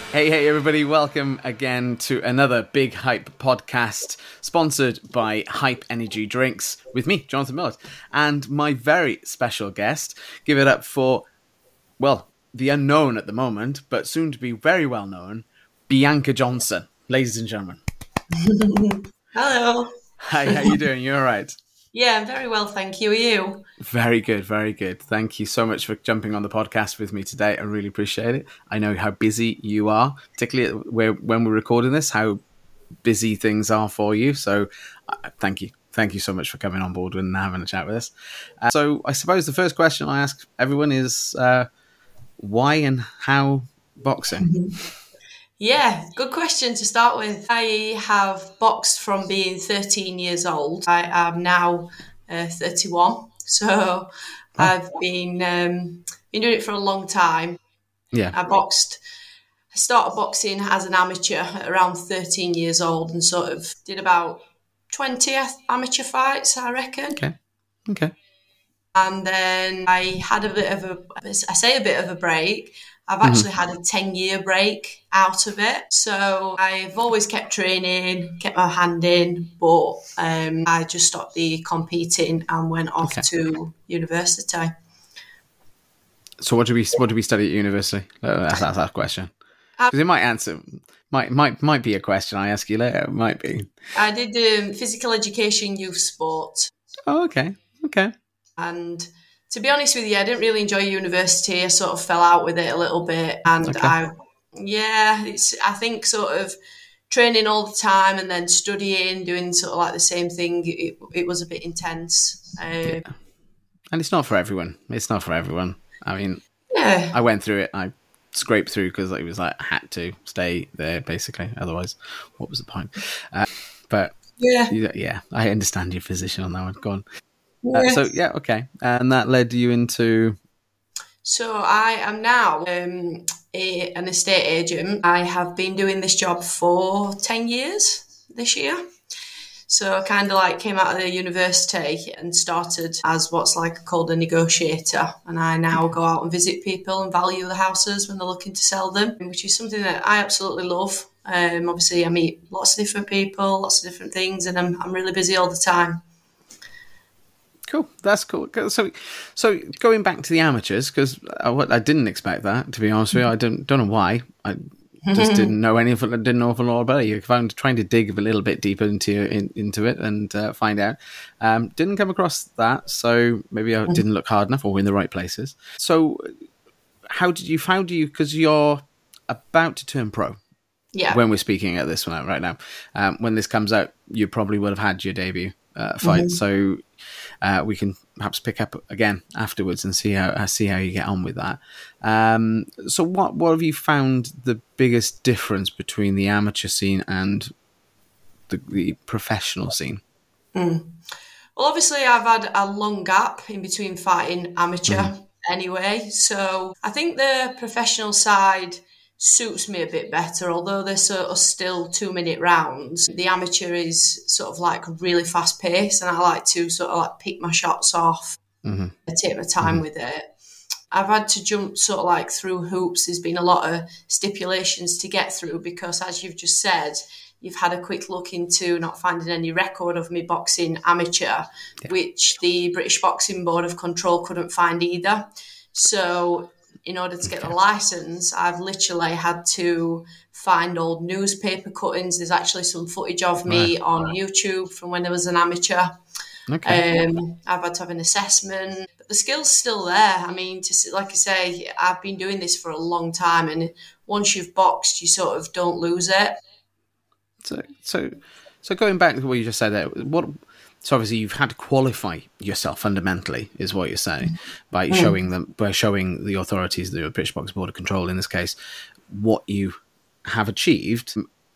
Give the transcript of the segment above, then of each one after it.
Hey, everybody, welcome again to another Big Hype podcast sponsored by Hype Energy Drinks with me, Jonathan Millett, and my very special guest. Give it up for, well, the unknown at the moment, but soon to be very well known, Bianca Johnson. Ladies and gentlemen. Hello. Hi, how you doing? You all right? Yeah, I'm very well, thank you. Are you? Very good, very good. Thank you so much for jumping on the podcast with me today. I really appreciate it. I know how busy you are, particularly when we're recording this, how busy things are for you. So thank you. Thank you so much for coming on board and having a chat with us. So I suppose the first question I ask everyone is why and how boxing? Yeah, good question to start with. I have boxed from being 13 years old. I am now 31, so I've been doing it for a long time. Yeah. I started boxing as an amateur at around 13 years old and sort of did about 20 amateur fights, I reckon. Okay. And then I had a bit of a break. I've actually had a 10-year break out of it. So I've always kept training, kept my hand in, but I just stopped the competing and went off to university. So what do we study at university? That's that question. Because it might be a question I ask you later. It might be. I did physical education, youth sport. Oh, okay. And to be honest with you, I didn't really enjoy university. I sort of fell out with it a little bit. And I think sort of training all the time and then studying, doing sort of like the same thing, it was a bit intense. Yeah. And it's not for everyone. I mean, yeah. I went through it. I scraped through because it was like I had to stay there, basically. Otherwise, what was the point? But yeah, I understand your position on that one. Go on. Okay. And that led you into... So I am now an estate agent. I have been doing this job for 10 years this year. So I kind of like came out of the university and started as what's like called a negotiator. And I now go out and visit people and value the houses when they're looking to sell them, which is something that I absolutely love. Obviously, I meet lots of different people, lots of different things, and I'm really busy all the time. Cool, that's cool. So going back to the amateurs, because I didn't expect that, to be honest with you. I don't know why. I just didn't know didn't know a lot about it. If I'm trying to dig a little bit deeper into it and find out, didn't come across that. So maybe I didn't look hard enough, or in the right places. So how do you? Because you're about to turn pro. Yeah. When we're speaking at this one right now, when this comes out, you probably would have had your debut fight. So we can perhaps pick up again afterwards and see how you get on with that. So what have you found the biggest difference between the amateur scene and the professional scene? Well, obviously I've had a long gap in between fighting amateur anyway. So I think the professional side suits me a bit better, although they're sort of still 2-minute rounds. The amateur is sort of like really fast paced, and I like to sort of like pick my shots off, take my time with it. I've had to jump sort of like through hoops. There's been a lot of stipulations to get through because, as you've just said, you've had a quick look into not finding any record of me boxing amateur, which the British Boxing Board of Control couldn't find either. So in order to get the license, I've literally had to find old newspaper cuttings. There's actually some footage of me on YouTube from when I was an amateur. I've had to have an assessment. But the skill's still there. I mean, like I say, I've been doing this for a long time, and once you've boxed, you sort of don't lose it. So going back to what you just said there, so obviously you've had to qualify yourself fundamentally, is what you're saying, by showing the authorities, the British Boxing Board of Control in this case, what you have achieved.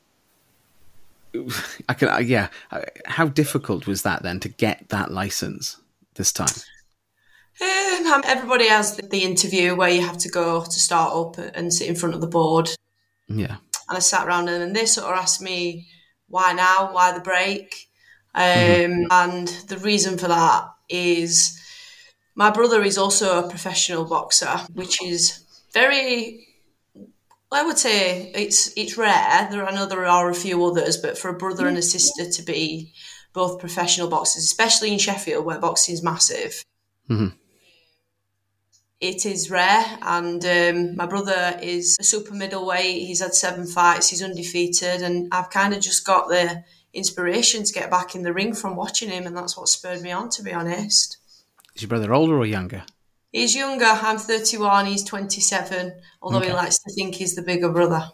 How difficult was that then to get that license this time? Everybody has the interview where you have to go to start up and sit in front of the board. Yeah. And I sat around and they sort of asked me, why now? Why the break? And the reason for that is my brother is also a professional boxer, which is very I would say it's rare. I know there are a few others, but for a brother Yeah. and a sister to be both professional boxers, especially in Sheffield where boxing is massive, Hmm. it is rare. And my brother is a super middleweight. He's had 7 fights. He's undefeated, and I've kind of just got the inspiration to get back in the ring from watching him, and that's what spurred me on, to be honest. Is your brother older or younger? He's younger. I'm 31. He's 27. Although he Okay. likes to think he's the bigger brother.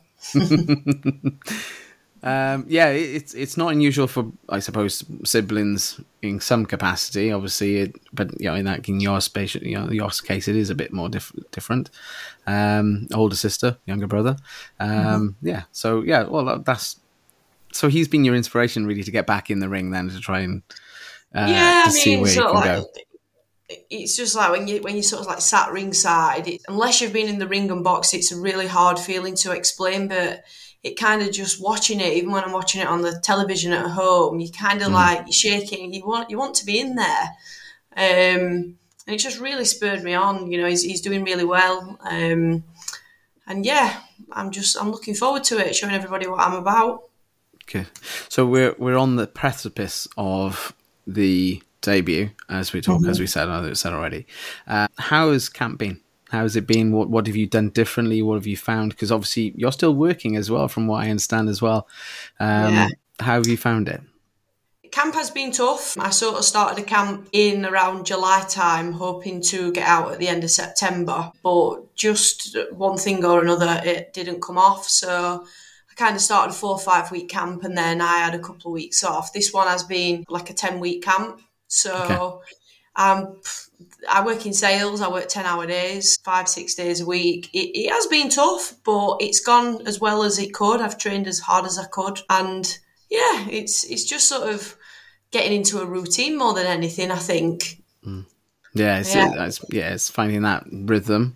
Yeah, it's not unusual for, I suppose, siblings in some capacity. Obviously, but in your space, your case, it is a bit more different. Older sister, younger brother. Yeah. So yeah, well, that's so he's been your inspiration really to get back in the ring then to try and Yeah, to I see mean, where you sort of can like go. it's just like when you sort of like sat ringside. Unless you've been in the ring and box, it's a really hard feeling to explain. But it kind of just watching it, even when I'm watching it on the television at home, you kind of like you're shaking. You want to be in there, and it just really spurred me on. He's doing really well, and yeah, I'm looking forward to it, showing everybody what I'm about. Okay, so we're on the precipice of the debut, as we talk, as we said already. How has camp been? How has it been? What have you done differently? What have you found? Because obviously you're still working as well, from what I understand as well. Yeah. How have you found it? Camp has been tough. I sort of started a camp in around July time, hoping to get out at the end of September. But just one thing or another, it didn't come off. So I kind of started a 4 or 5 week camp, and then I had a couple of weeks off. This one has been like a 10-week camp. Okay. So um, I work in sales. I work 10-hour days, 5, 6 days a week. It has been tough, but it's gone as well as it could. I've trained as hard as I could, and yeah, it's just sort of getting into a routine more than anything, I think. Yeah, Yeah. it's finding that rhythm.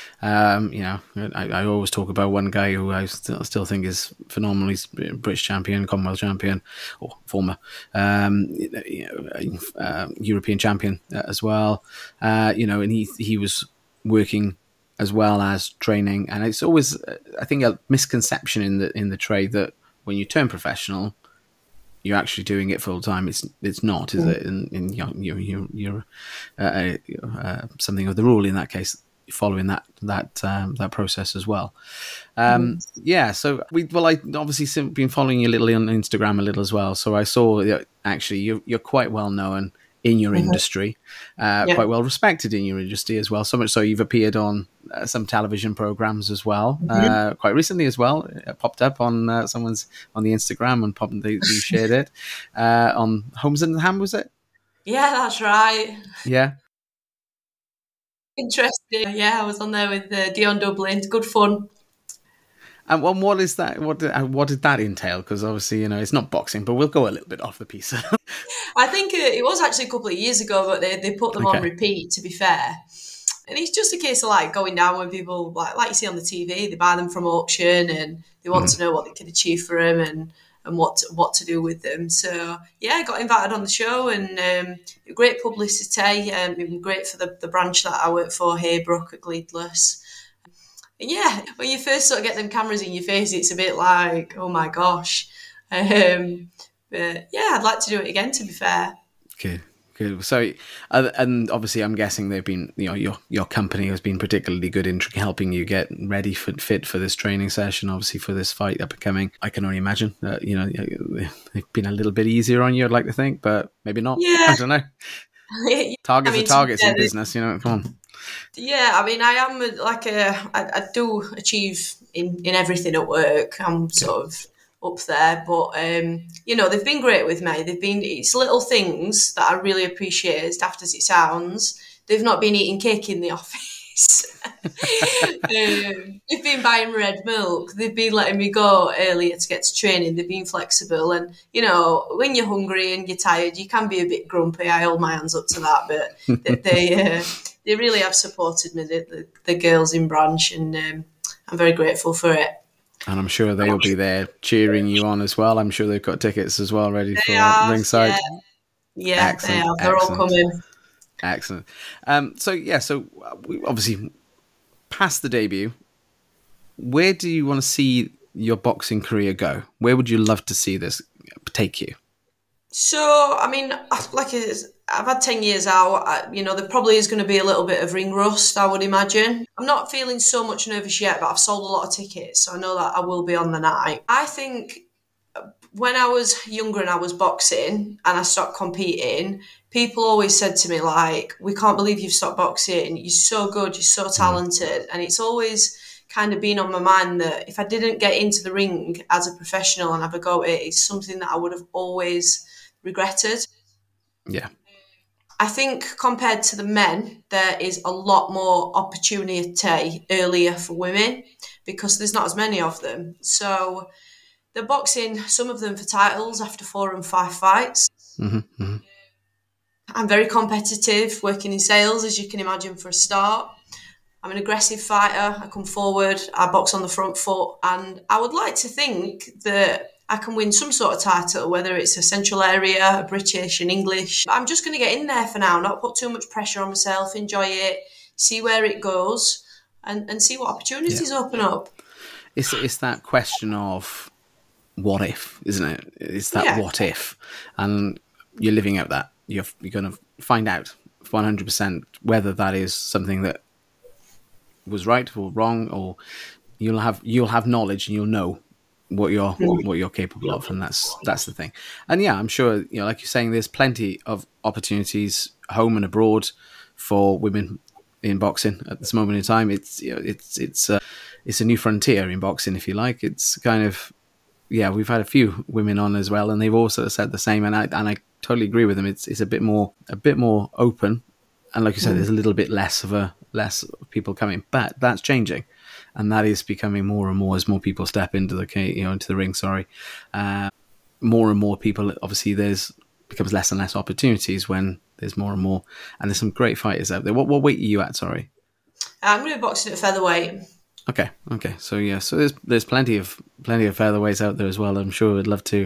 I always talk about one guy who I still think is phenomenally British champion, Commonwealth champion, or former European champion as well. And he was working as well as training, and it's always I think a misconception in the trade that when you turn professional, you're actually doing it full time. It's not, is it? And you're something of the rule in that case, following that process as well. Yeah. So I obviously been following you a little on Instagram a little as well. So I saw that actually you're quite well known in your industry, Yeah. quite well respected in your industry as well. So much so you've appeared on some television programs as well, quite recently as well. It popped up on someone's on the Instagram and they shared it on Homes and Ham, was it? Yeah, that's right. Yeah. Interesting. Yeah, I was on there with Dion Dublin. Good fun. And what is that? What did that entail? Because obviously, it's not boxing, but we'll go a little bit off the piece. I think it was actually a couple of years ago, but they put them on Okay. repeat, to be fair. And it's just a case of like going down when people like you see on the TV, they buy them from auction and they want to know what they can achieve for them and what to do with them. So yeah, I got invited on the show and great publicity. It was great for the branch that I work for, Haybrook at Gleedless. And yeah, when you first sort of get them cameras in your face, it's a bit like, oh my gosh. But yeah, I'd like to do it again, to be fair. Good. Good. So, and obviously, I'm guessing they've been, your company has been particularly good in helping you get ready fit for this training session. Obviously, for this fight upcoming, I can only imagine that they've been a little bit easier on you. I'd like to think, but maybe not. I Yeah. don't know. I Targets are mean, to be targets fair, in business. Come on. yeah, I mean, I am I do achieve in everything at work. I'm Okay. sort of up there, but they've been great with me. It's little things that I really appreciate, as daft as it sounds. They've not been eating cake in the office. They've been buying red milk. They've been letting me go earlier to get to training. They've been flexible, and when you're hungry and you're tired, you can be a bit grumpy. I hold my hands up to that, but they really have supported me, the girls in branch, and I'm very grateful for it. And I'm sure they'll be there cheering you on as well. I'm sure they've got tickets as well ready They for are, ringside. yeah, they Excellent, are. They're all excellent, coming. excellent. So we obviously past the debut. where do you want to see your boxing career go? Where would you love to see this take you? So, I mean, I've had 10 years out. There probably is going to be a little bit of ring rust, I would imagine. I'm not feeling so much nervous yet, but I've sold a lot of tickets, so I know that I will be on the night. I think when I was younger and I was boxing and I stopped competing, people always said to me, like, we can't believe you've stopped boxing. You're so good. You're so talented. And it's always kind of been on my mind that if I didn't get into the ring as a professional and have a go at it, it's something that I would have always regretted. Yeah. I think compared to the men, there is a lot more opportunity earlier for women because there's not as many of them. So they're boxing, some of them for titles after 4 and 5 fights. Mm-hmm, mm-hmm. I'm very competitive, working in sales, as you can imagine, for a start. I'm an aggressive fighter. I come forward, I box on the front foot, and I would like to think that I can win some sort of title, whether it's a central area, a British, an English. I'm just going to get in there for now, not put too much pressure on myself, enjoy it, see where it goes, and see what opportunities open up. It's that question of what if, isn't it? It's that what if, and you're living out that. You're going to find out 100% whether that is something that was right or wrong, or you'll have knowledge and you'll know what you're capable of, and that's the thing. And yeah, I'm sure, like you're saying, there's plenty of opportunities home and abroad for women in boxing at this moment in time. It's it's a new frontier in boxing, if you like. It's kind of, we've had a few women on as well, and they've also said the same, and I totally agree with them. It's a bit more open, and like you said, there's a little bit less people coming, but that's changing, and that is becoming more and more as more people step into the ring. More and more people. Obviously, becomes less and less opportunities when there's more and more, and there's some great fighters out there. What weight are you at? Sorry, I'm going to be boxing at featherweight. Okay. So there's plenty of featherweights out there as well. I'm sure I'd love to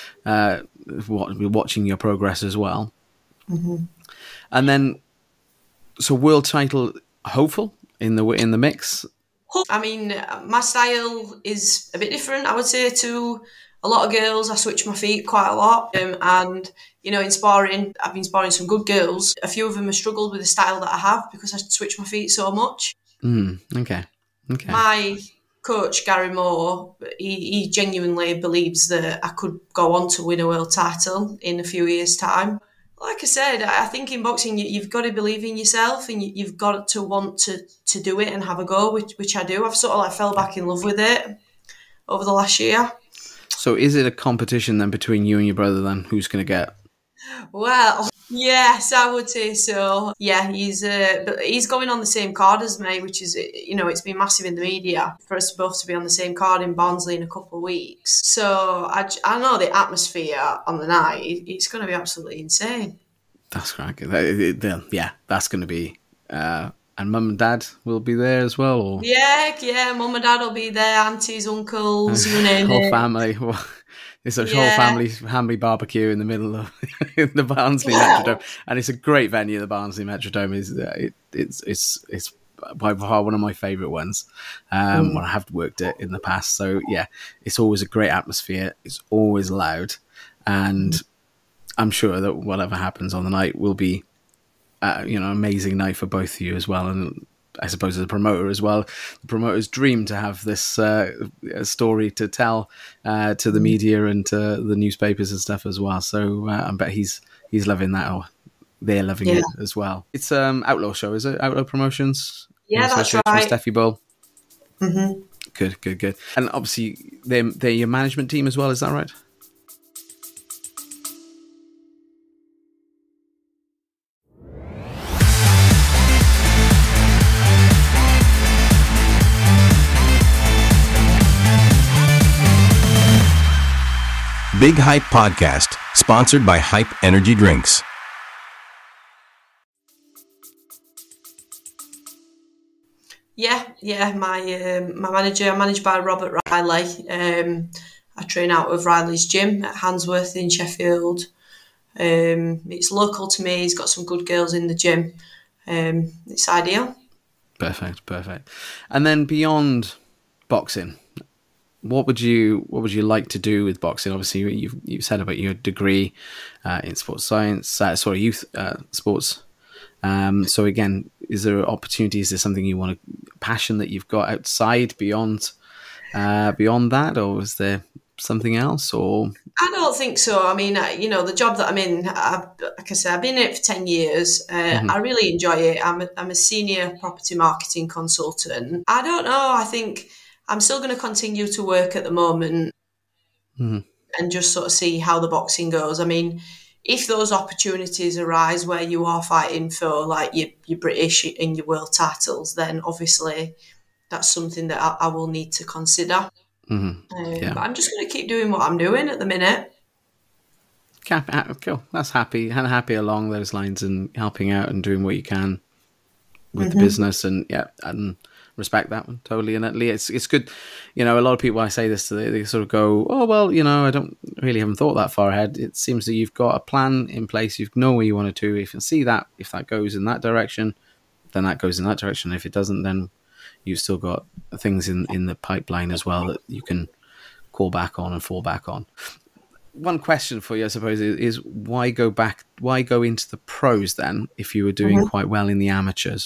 be watching your progress as well. Mm-hmm. And then, so world title hopeful in the mix. I mean, my style is a bit different, I would say, to a lot of girls. I switch my feet quite a lot, and in sparring, I've been sparring some good girls. A few of them have struggled with the style that I have because I switch my feet so much. Okay. My coach, Gary Moore, he genuinely believes that I could go on to win a world title in a few years' time. Like I said, I think in boxing, you've got to believe in yourself, and you've got to want to do it and have a go, which I do. I've sort of fell back in love with it over the last year. So is it a competition then between you and your brother then? Who's going to get? Well, yes, I would say so. Yeah, he's going on the same card as me, which is, it's been massive in the media for us both to be on the same card in Barnsley in a couple of weeks. So I know the atmosphere on the night, it's going to be absolutely insane. That's cracking. Yeah, that's going to be... and mum and dad will be there as well? Or? Yeah, mum and dad will be there, aunties, uncles, you name it. Whole family. It's a whole family barbecue in the middle of the Barnsley Metrodome, and it's a great venue. The Barnsley Metrodome it's by far one of my favourite ones. When I have worked it in the past, so yeah, it's always a great atmosphere. It's always loud, and I'm sure that whatever happens on the night will be, an amazing night for both of you as well. And I suppose as a promoter as well, the promoter's dream to have this story to tell to the media and to the newspapers and stuff as well. So I bet he's loving that, or they're loving it as well. It's Outlaw Show, is it? Outlaw Promotions? Yeah, that's right. Steffi Bull. Mm-hmm. Good. And obviously they're your management team as well, is that right? Big Hype Podcast, sponsored by Hype Energy Drinks. Yeah. My manager, I'm managed by Robert Riley. I train out of Riley's gym at Handsworth in Sheffield. It's local to me. He's got some good girls in the gym. It's ideal. Perfect. And then beyond boxing. What would you like to do with boxing? Obviously, you've said about your degree in sports science, youth sports. So again, is there opportunities? Is there something you want passion that you've got outside beyond that, or is there something else? Or I don't think so. I mean, the job that I'm in, like I said, I've been in it for 10 years. I really enjoy it. I'm a senior property marketing consultant. I don't know. I think I'm still going to continue to work at the moment and just sort of see how the boxing goes. I mean, if those opportunities arise where you are fighting for like your British and your world titles, then obviously that's something that I will need to consider. But I'm just going to keep doing what I'm doing at the minute. Cool. That's happy along those lines and helping out and doing what you can with the business and respect that one totally. And it's good. A lot of people, I say this to, they sort of go, oh, well, I haven't thought that far ahead. It seems that you've got a plan in place. You know where you want to do. If you see that, if that goes in that direction, then that goes in that direction. If it doesn't, then you've still got things in the pipeline as well that you can call back on and fall back on. One question for you, I suppose, is why go into the pros then if you were doing quite well in the amateurs?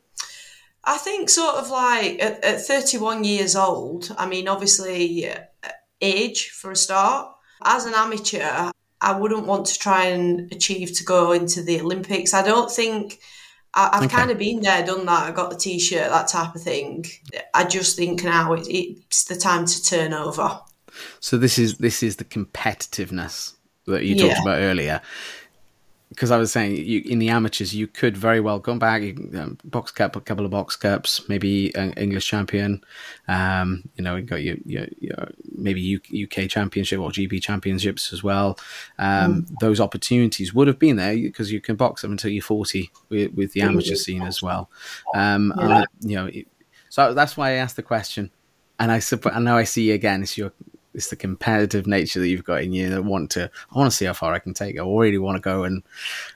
I think sort of like at 31 years old, I mean, obviously age for a start. As an amateur, I wouldn't want to try and achieve to go into the Olympics. I don't think... I've kind of been there, done that. I got the T-shirt, that type of thing. I just think now it's the time to turn over. So this is the competitiveness that you talked about earlier. Because I was saying, in the amateurs, you could very well go back, box cup, a couple of box cups, maybe an English champion. You got your maybe UK championship or GB championships as well. Those opportunities would have been there because you can box them until you're 40 with the amateur scene as well. So that's why I asked the question. And now I see again, it's the competitive nature that you've got in you that I want to see how far I can take it. I really want to go and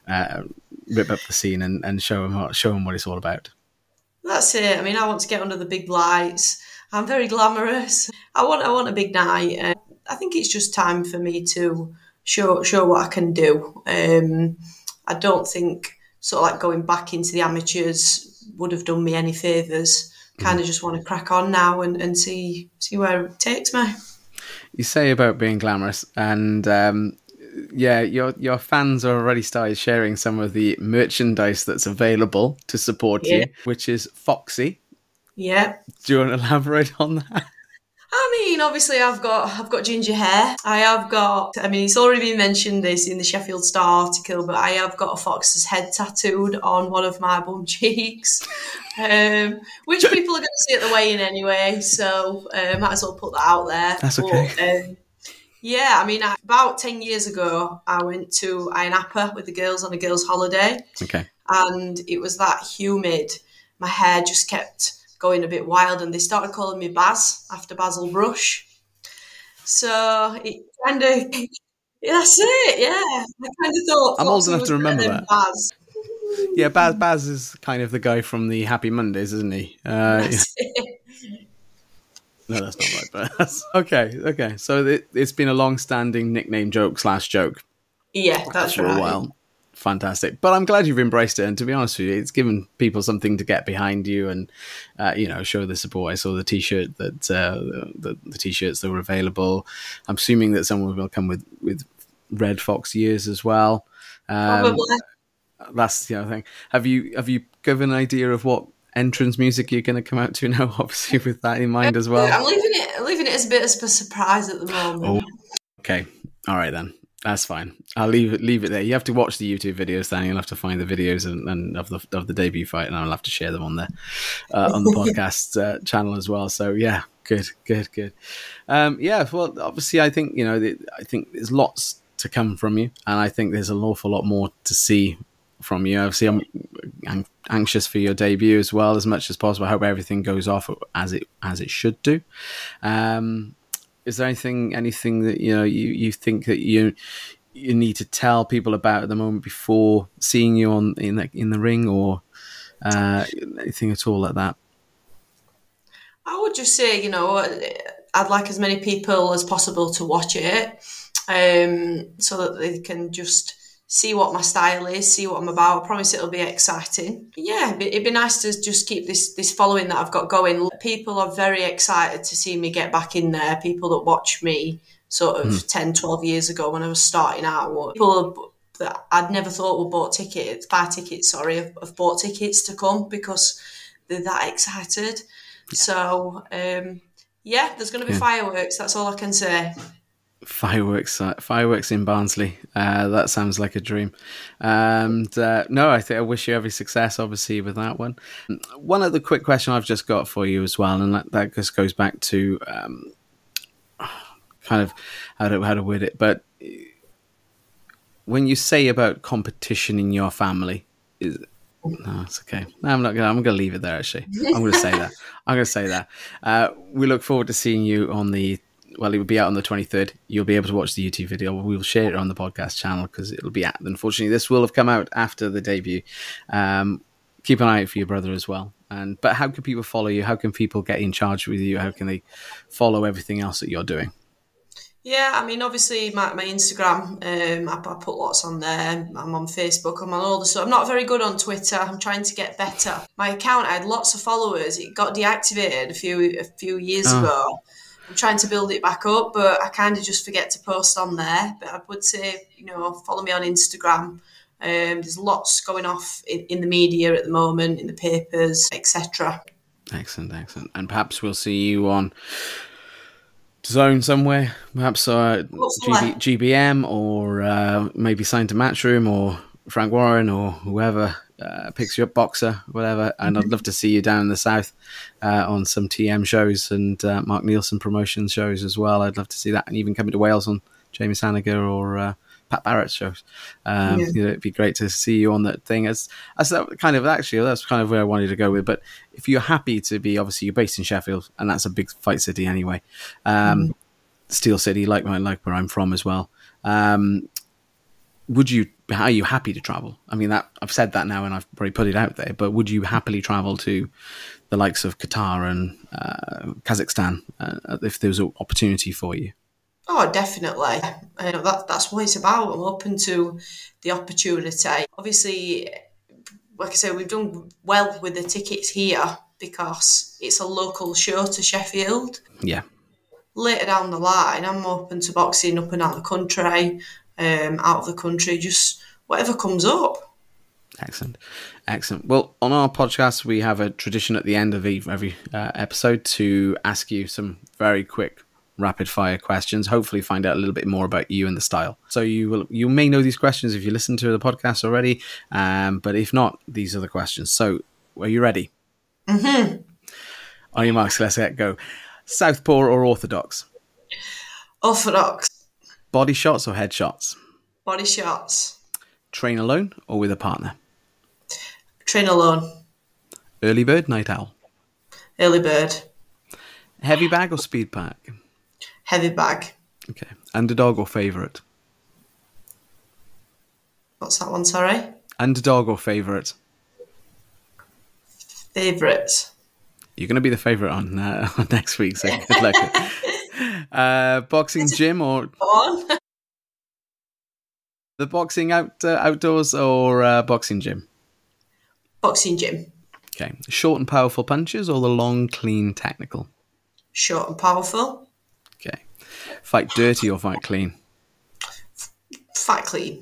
rip up the scene and show them what it's all about. That's it. I mean, I want to get under the big lights. I'm very glamorous. I want a big night. I think it's just time for me to show what I can do. I don't think sort of like going back into the amateurs would have done me any favours. Kind of just want to crack on now and see where it takes me. You say about being glamorous, and your fans are already started sharing some of the merchandise that's available to support you, which is Foxy. Yeah. Do you want to elaborate on that? I mean, obviously, I've got ginger hair. It's already been mentioned this in the Sheffield Star article, but I have got a fox's head tattooed on one of my bum cheeks, which people are going to see at the weigh-in anyway, so might as well put that out there. That's okay. About 10 years ago, I went to Ayia Napa with the girls on a girls' holiday. Okay. And it was that humid. My hair just kept going a bit wild, and they started calling me Baz after Basil Brush. So it kind of, that's it, yeah. I kind of thought I'm old enough to remember that. Baz. Yeah, Baz is kind of the guy from the Happy Mondays, isn't he? That's it. No, that's not right, but okay. So it's been a long-standing nickname joke. Yeah, that's for right. a while. Fantastic. But I'm glad you've embraced it, and to be honest with you, it's given people something to get behind you and show the support. I saw the t-shirt that the t-shirts that were available. I'm assuming that someone will come with red Fox ears as well. Probably. That's the other thing. Have you given an idea of what entrance music you're going to come out to now? Obviously, with that in mind as well. I'm leaving it as a bit of a surprise at the moment. Oh, okay. All right then. That's fine. I'll leave it there. You have to watch the YouTube videos, then you'll have to find the videos and of the debut fight, and I'll have to share them on the podcast channel as well. So yeah, good. Well, obviously, I think I think there's lots to come from you, and I think there's an awful lot more to see from you. Obviously, I'm anxious for your debut as well, as much as possible. I hope everything goes off as it should do. Is there anything that you think that you need to tell people about at the moment before seeing you in the ring, or anything at all like that? I would just say, I'd like as many people as possible to watch it, so that they can just see what my style is, see what I'm about. I promise it'll be exciting. Yeah, it'd be nice to just keep this following that I've got going. People are very excited to see me get back in there. People that watched me sort of 10, 12 years ago when I was starting out. People that I'd never thought would have bought tickets to come because they're that excited. So, there's going to be fireworks. That's all I can say. Fireworks in Barnsley. That sounds like a dream. And no, I wish you every success, obviously, with that one. One other quick question I've just got for you as well, and that just goes back to kind of how to word it. But when you say about competition in your family, no, it's okay. No, I'm going to leave it there. Actually, I'm going to say that. We look forward to seeing you on the. Well, it will be out on the 23rd. You'll be able to watch the YouTube video. We'll share it on the podcast channel because it'll be out. Unfortunately, this will have come out after the debut. Keep an eye out for your brother as well. But how can people follow you? How can people get in charge with you? How can they follow everything else that you're doing? Yeah, I mean, obviously my Instagram, I put lots on there. I'm on Facebook, I'm on all the stuff. I'm not very good on Twitter. I'm trying to get better. My account, I had lots of followers. It got deactivated a few years ago. I'm trying to build it back up, but I kind of just forget to post on there. But I would say, follow me on Instagram. There's lots going off in the media at the moment, in the papers, etc. Excellent. And perhaps we'll see you on Zone somewhere, perhaps GBM or maybe signed to Matchroom or Frank Warren or whoever picks you up, Boxer, whatever. And I'd love to see you down in the south on some TM shows and Mark Nielsen promotion shows as well. I'd love to see that, and even coming to Wales on Jamie Sanager or Pat Barrett's shows. It'd be great to see you on that thing. That's kind of where I wanted to go with. But if you're happy to be, obviously you're based in Sheffield, and that's a big fight city anyway. Steel City, like where I'm from as well. Are you happy to travel? I mean, that I've said that now, and I've probably put it out there. But would you happily travel to the likes of Qatar and Kazakhstan if there was an opportunity for you? Oh, definitely. That's what it's about. I'm open to the opportunity. Obviously, like I say, we've done well with the tickets here because it's a local show to Sheffield. Yeah. Later down the line, I'm open to boxing up and out of the country, just whatever comes up. Excellent. Well, on our podcast, we have a tradition at the end of every episode to ask you some very quick rapid fire questions, hopefully find out a little bit more about you and the style. So you may know these questions if you listen to the podcast already, but if not, these are the questions. So are you ready? Mm-hmm. On your marks, let's get go. Southpaw or orthodox? Orthodox. Body shots or head shots? Body shots. Train alone or with a partner? Train alone. Early bird, night owl? Early bird. Heavy bag or speed pack? Heavy bag. Okay. Underdog or favourite? What's that one, sorry? Underdog or favourite? Favourite. You're going to be the favourite on next week, so good luck. Boxing gym or... The boxing outdoors or boxing gym? Boxing gym. Okay. Short and powerful punches or the long, clean, technical? Short and powerful. Okay. Fight dirty or fight clean? Fight clean.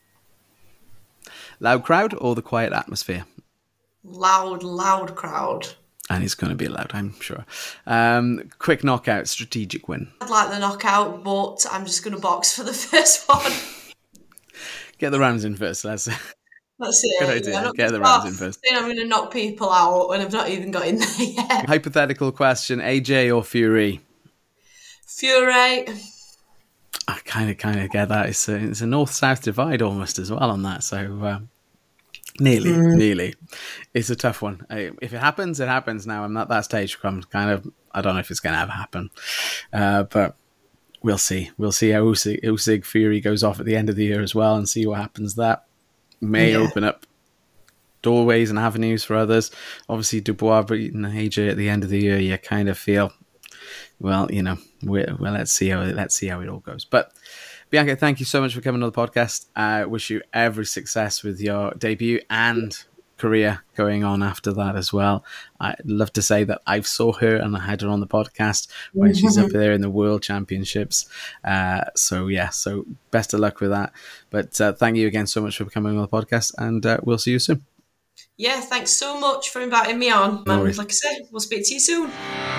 Loud crowd or the quiet atmosphere? Loud crowd. And it's going to be loud, I'm sure. Quick knockout, strategic win. I'd like the knockout, but I'm just going to box for the first one. Get the rounds in first. That's it. Good idea. Get the rounds in first. I'm going to knock people out when I've not even got in there yet. Hypothetical question, AJ or Fury? Fury. I kind of get that. It's a north-south divide almost as well on that. So nearly. It's a tough one. If it happens, it happens now. I'm at that stage. I'm I don't know if it's going to ever happen. But we'll see. We'll see how Usyk Fury goes off at the end of the year as well and see what happens. That may open up doorways and avenues for others. Obviously, Dubois beating AJ at the end of the year, you kind of feel, well, let's see how it all goes. But Bianca, thank you so much for coming on the podcast. I wish you every success with your debut and career going on after that as well. I'd love to say that I saw her and I had her on the podcast when she's up there in the World Championships. So best of luck with that. But thank you again so much for coming on the podcast, and we'll see you soon. Yeah, thanks so much for inviting me on. No And worries. like I said, we'll speak to you soon.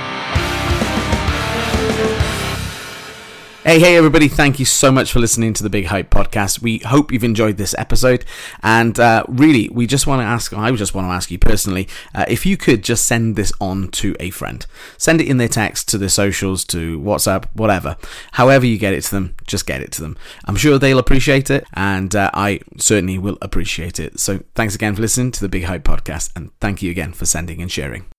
Hey everybody, thank you so much for listening to the Big Hype Podcast. We hope you've enjoyed this episode, and really, I just want to ask you personally, if you could just send this on to a friend. Send it in their text, to their socials, to WhatsApp, whatever. However you get it to them, just get it to them. I'm sure they'll appreciate it, and I certainly will appreciate it. So thanks again for listening to the Big Hype Podcast, and thank you again for sending and sharing.